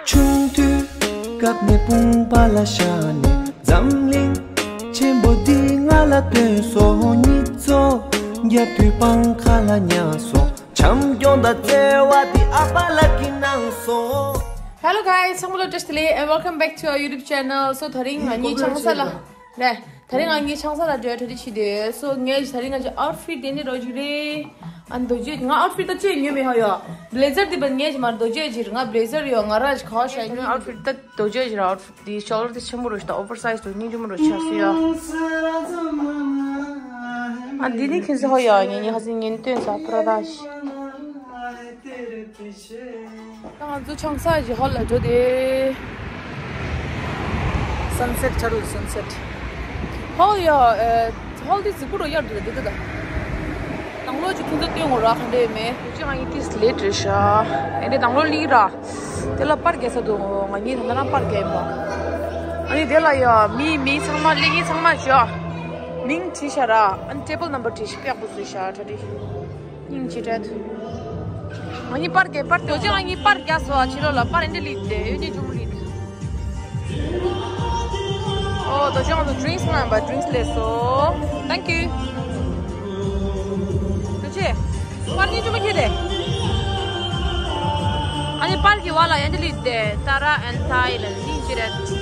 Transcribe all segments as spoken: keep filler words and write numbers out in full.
chung tu kap ne pung pala shane zamling chembo di ngala te so ni zo ya tu pang khala nya so cham yon da te wa di apala kinang so. Hello guys, hello Justly and welcome back to our YouTube channel. So tharing ani changsala ne tharing ani changsala de thadi chide so nge tharing ani outfit deni rojire and doje nga outfit ta che nge me hoya blazer di ban nge mar doje jir nga blazer yo nga raj kha shai nga outfit ta doje jir outfit di shoulder this chamuro sta oversized ni jumuro chasiya and dini kinse hoya ni hasin ngen ten sa pradash 저 청사지 헐라 저디 sunset 차로 sunset 헐야 에 헐디 스쿠로 야르데 데다 당로지 kinda 땡오라 근데메 지금 이 티스 레트샤 에데 당로 리라 텔라 파르게서 도 많이 나나 파르게 뭐 아니 델라야 미미 상마 리기 상마죠 밍 티샤라 안 테이블 넘버 티시 뼈 부수샤 저디 닝치렛 Ogni parche parte oggi ogni parche a sua ci la parente lite ogni giorno oh dobbiamo do drinks number drinks leso thank you c'è parchi giù mi chiede ogni parche wala ogni lite Tara and Thailand incident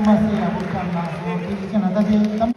masih aku kan masih di sana tadi tam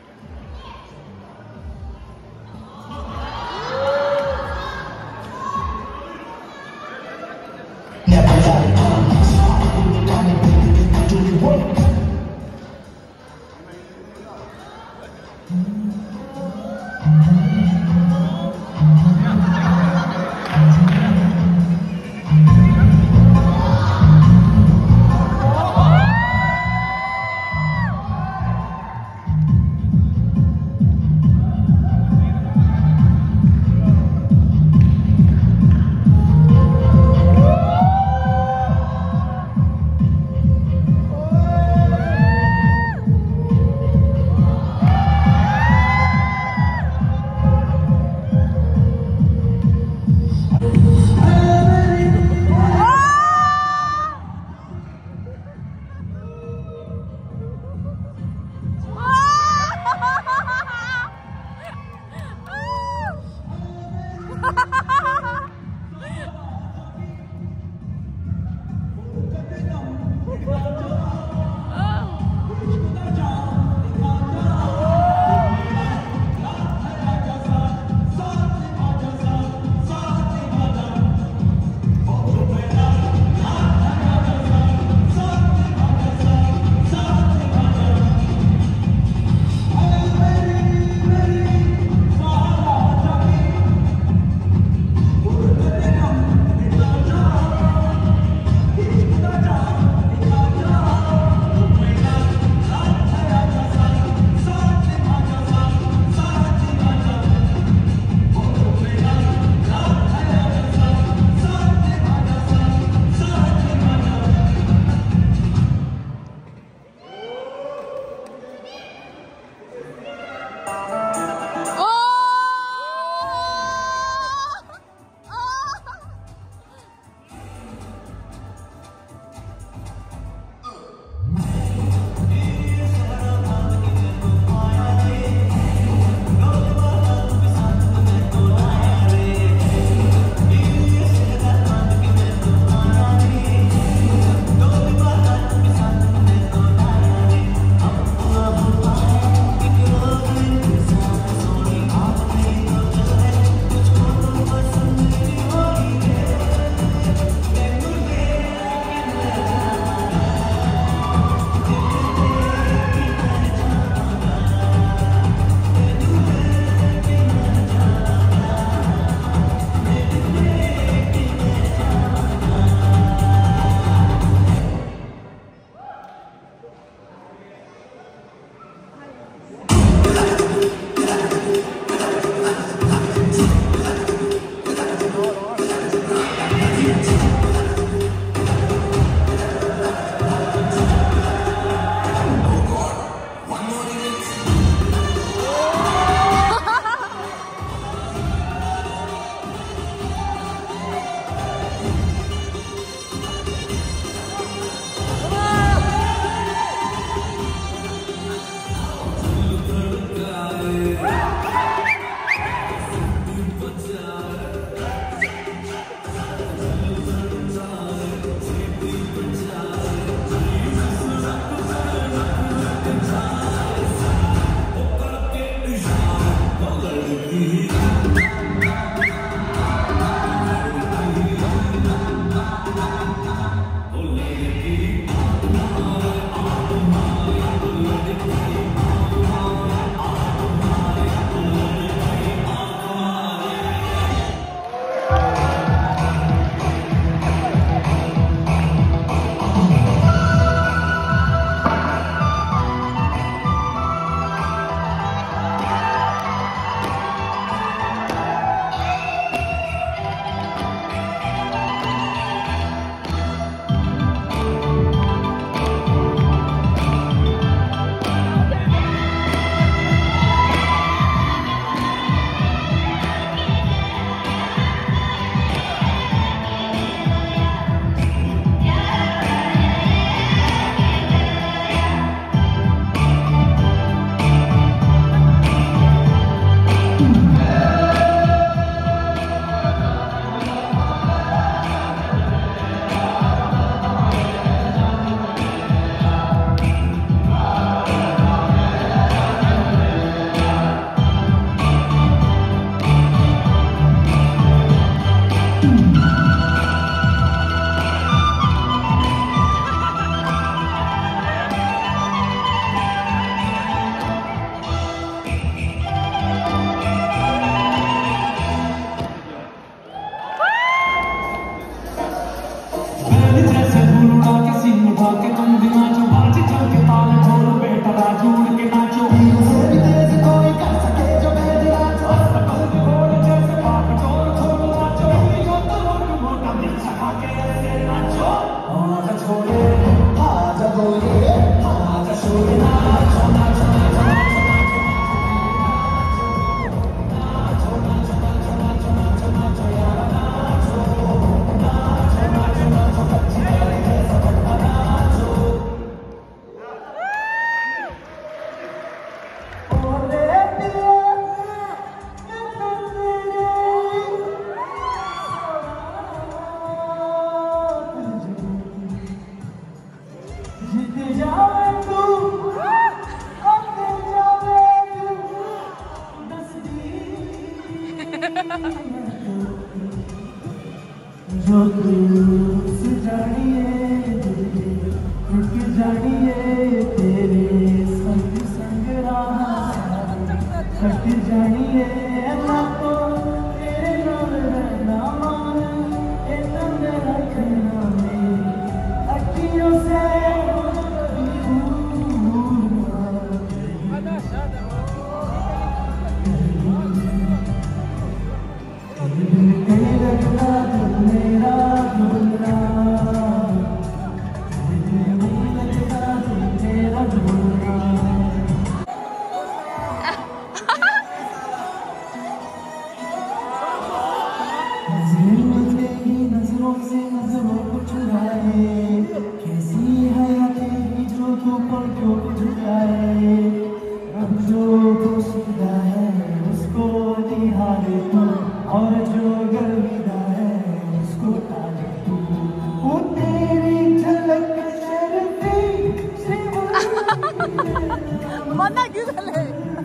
मना क्यों चले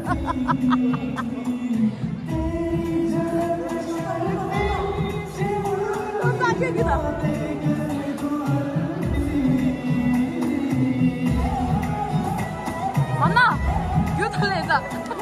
तो साके किधर मना क्यों चले इधर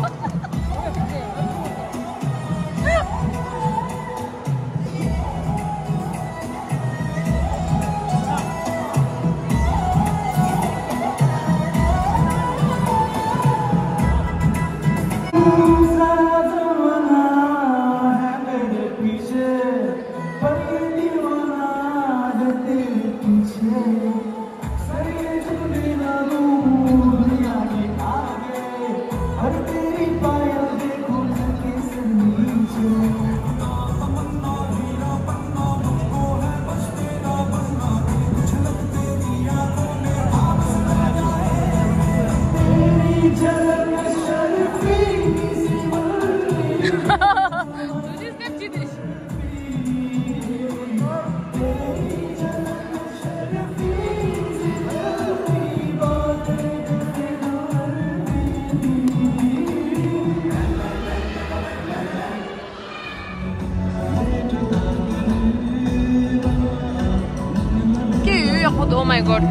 Oh my god.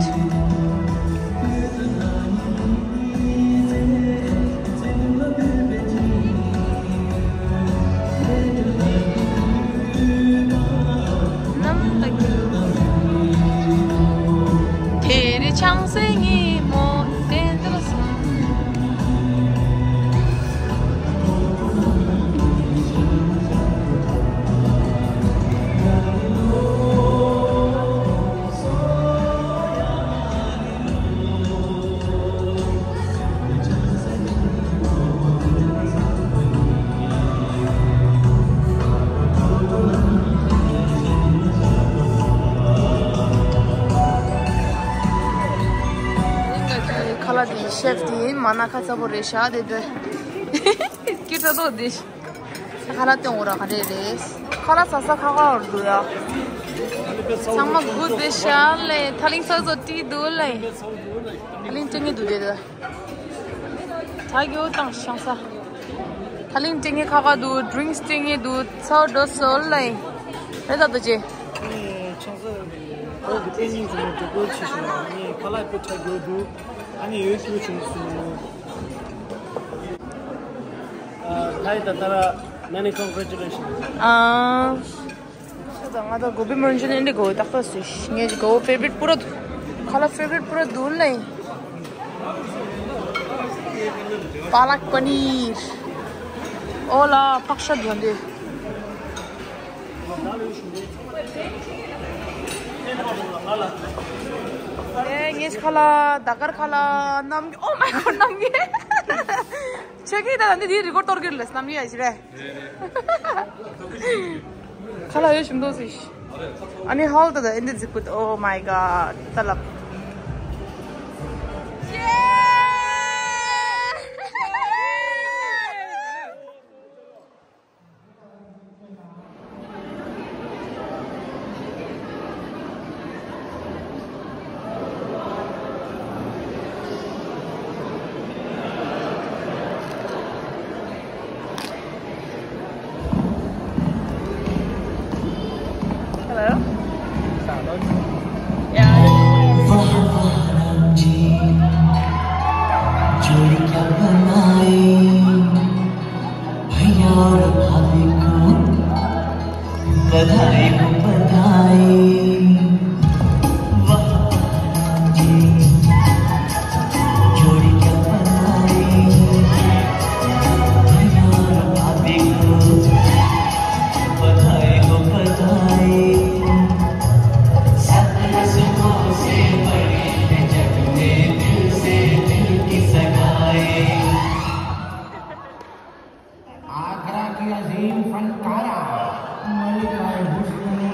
तेरे 창생이 못된 들었어. Chef di mana kasa boresha de de kita do dish khala te ora khare res khala sasa khaga ordu ya samma good beshale thaling sa zo ti do lai thaling tengi du de da thagyo tang shansa thaling tengi khaga du drinks tengi du sa do sol lai eda do je 어, 그때는 좀 두고 치시나 아니 칼라이프 차고도 아니 여기 좀 아, 나이다 따라 many congratulations. 아, 저장하다 고비 먼저인데 고 딱 봤어. 이게 고 favorite 뿌려 칼라 favorite 뿌려 둘래. Palak paneer ओला पक्षा दियो ए ये खाला दाकर खाला नाम oh my God नाम ये check 다 근데 니 리cord 떨길래스 남이 아시래 खाला 요 심도스 아니 하울다 인데 짓고 오 마이 갓 달랍 Hello? बधाई हो बधाई वाह जी जोड़ी क्या बनाई भैया और भाभी को बधाई हो बधाई सपने सुबह से बड़ी है जग में दिल से दिल की सगाई आगरा की अजीम फनकारा मलिका हुस्न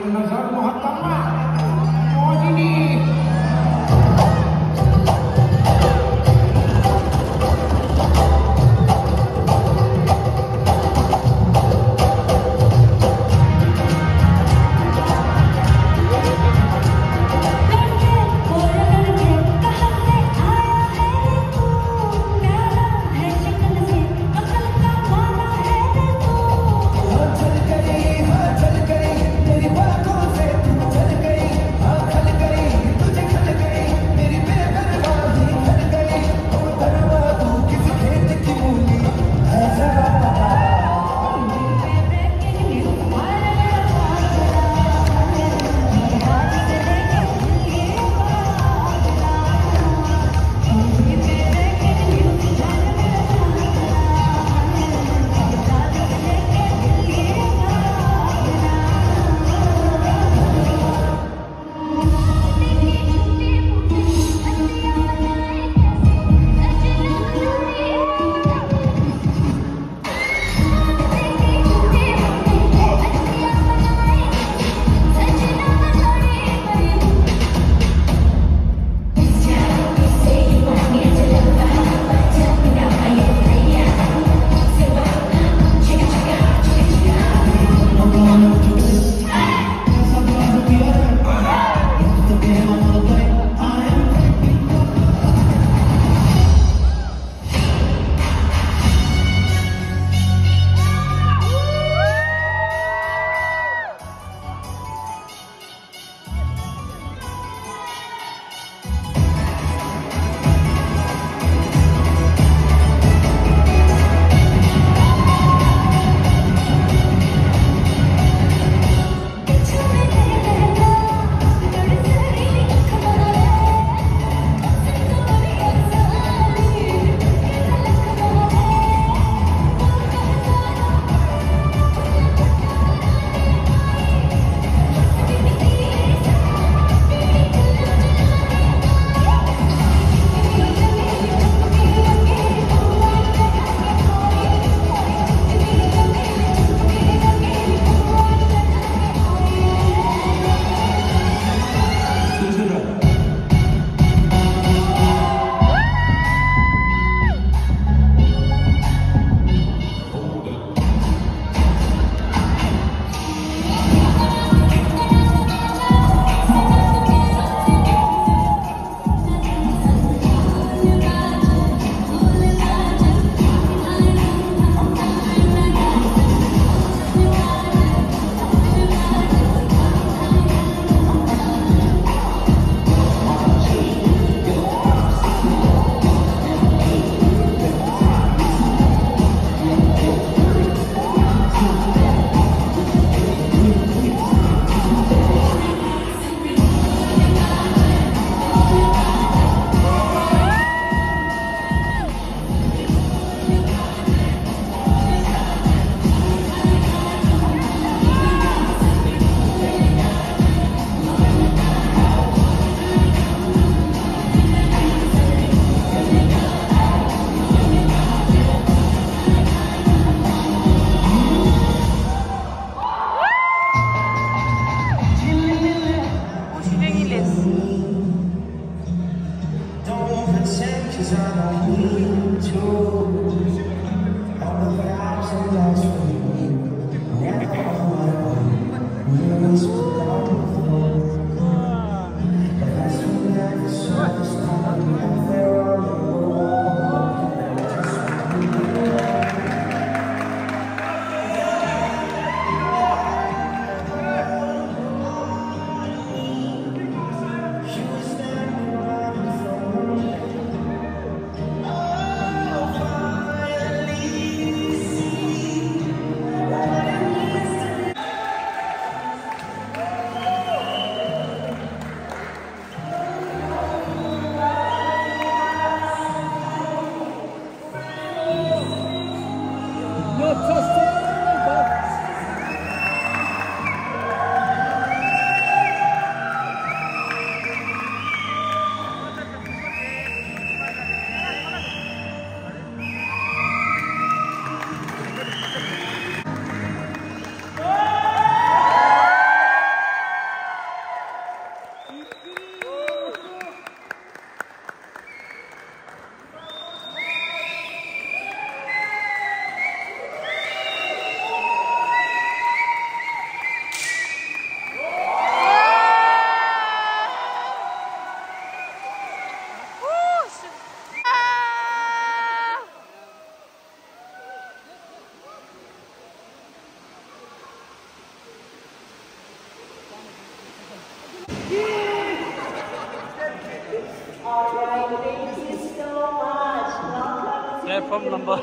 phone number.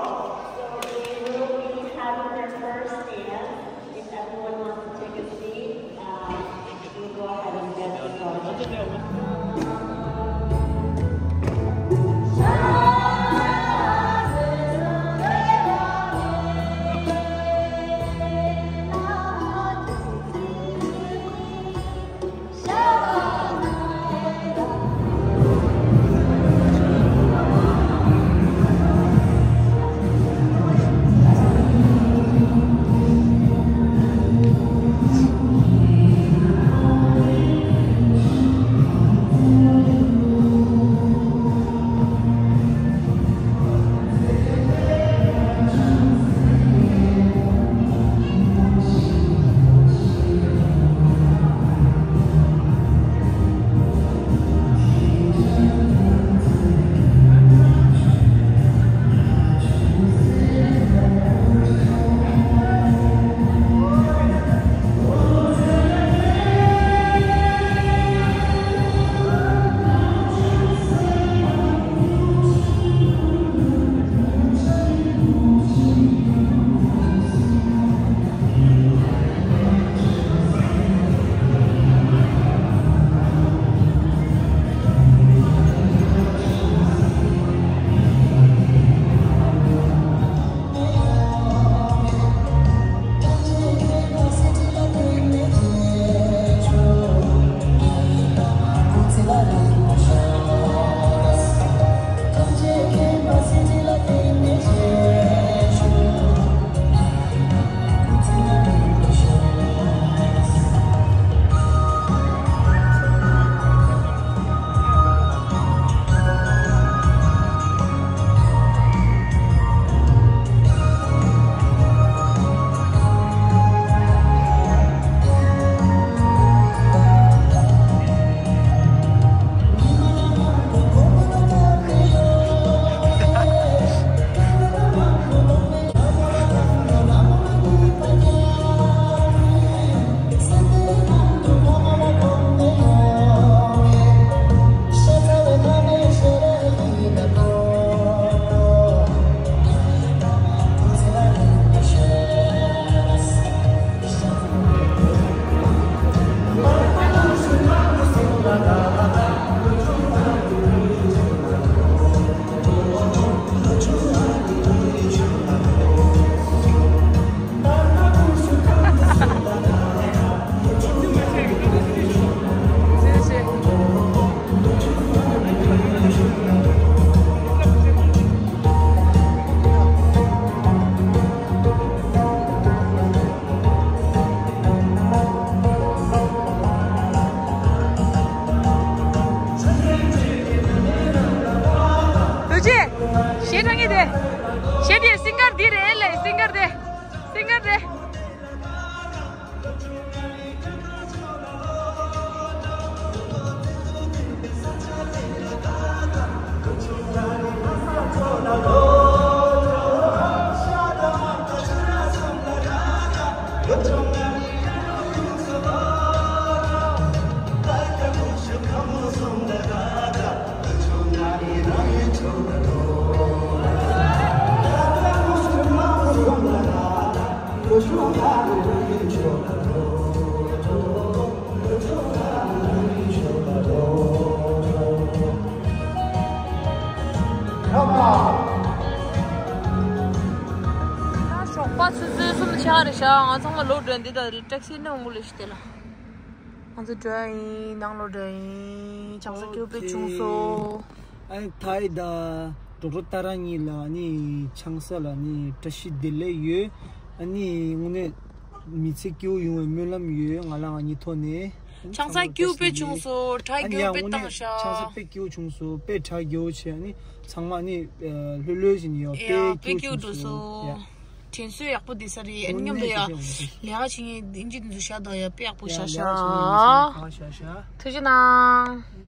taxi no English tela anzu dai nang lo dai changsa kyu pe chungso ai thai da ro tarangi la ni changsa la ni tashi dele ye ani ngone mitse kyu yu melam ye ngala ni thone changsa kyu pe chungso thai kyu pe tangsha changsa pe kyu chungso pe thai gyo che ani changma ni lölöjin yo pe kyu so tensu yakpo disari engam de ya lega chingi inji du sha da ya pe yakpo sha sha tujina